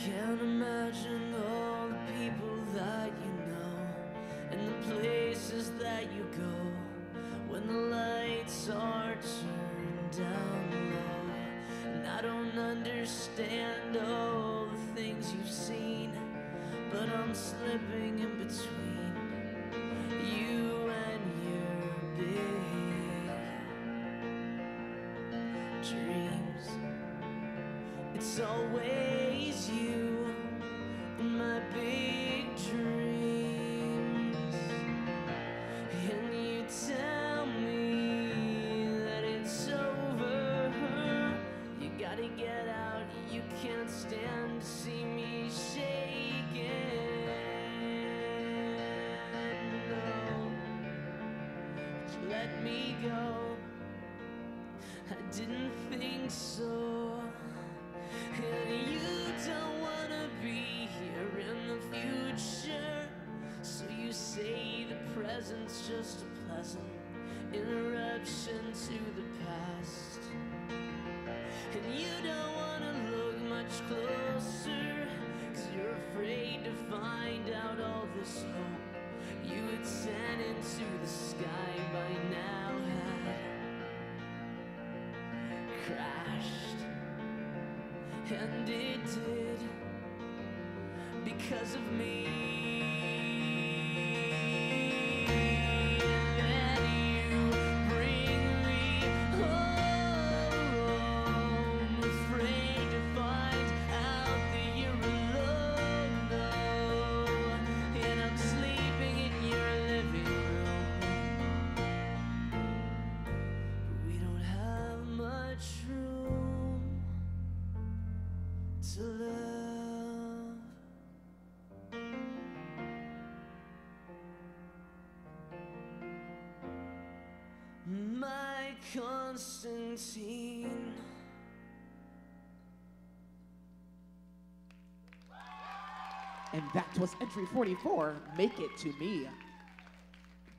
Can't imagine all the people that you know and the places that you go when the lights are turned down low. And I don't understand all the things you've seen, but I'm slipping in between you and your big dreams. It's always you in my big dreams. And you tell me that it's over. You gotta get out, you can't stand to see me shaking. No, just let me go. I didn't think so. And you don't wanna be here in the future, so you say the present's just a pleasant interruption to the past. And you don't wanna look much closer, 'cause you're afraid to find out all this hope you had sent into the sky by now had crashed. And it did, because of me. And you bring me home, afraid to find out that you're alone, no. And I'm sleeping in your living room, but we don't have much room to love. My Konstantine. And that was entry 44, Make It To Me.